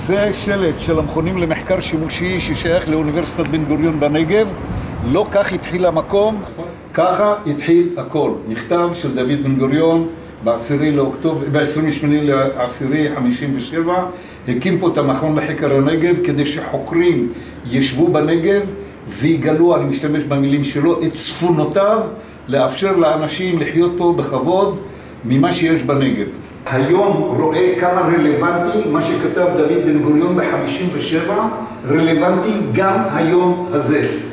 זה שלט של המכונים למחקר שימושי ששייך לאוניברסיטת בן גוריון בנגב. לא כך התחיל המקום, ככה התחיל הכל. מכתב של דוד בן גוריון ב-28 לעשירי 57, הקים פה את המכון לחקר הנגב כדי שחוקרים ישבו בנגב ויגלו, אני משתמש במילים שלו, את צפונותיו, לאפשר לאנשים לחיות פה בכבוד ממה שיש בנגב. היום רואה כמה רלוונטי מה שכתב דוד בן גוריון ב-57, רלוונטי גם היום הזה.